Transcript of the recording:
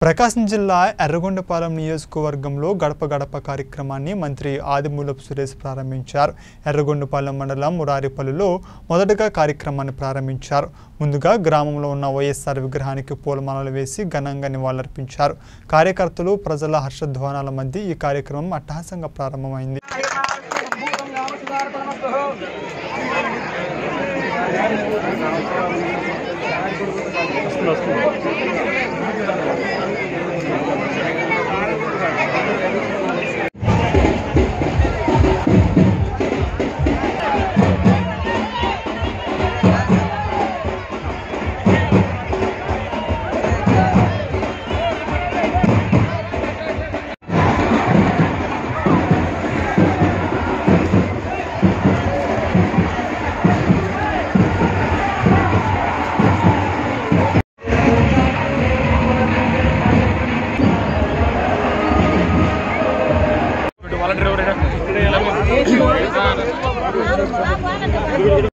ప్రకాశం జిల్లా ఎర్రగొండపాలెం నియోజకవర్గంలో గడప గడప కార్యక్రమాన్ని మంత్రి ఆదిమూలపు సురేష్ ప్రారంభించారు. ఎర్రగొండపాలెం మండలం మురారిపల్లిలో మొదటగా కార్యక్రమాన్ని ప్రారంభించారు. ముందుగా గ్రామంలో ఉన్న వైఎస్ఆర్ విగ్రహానికి పూలమాలలు వేసి ఘనంగా నివాళులర్పించారు. కార్యకర్తలు ప్రజల హర్షధ్వానాల మధ్య ఈ కార్యక్రమం అట్టహాసంగా ప్రారంభమైంది. Volunteer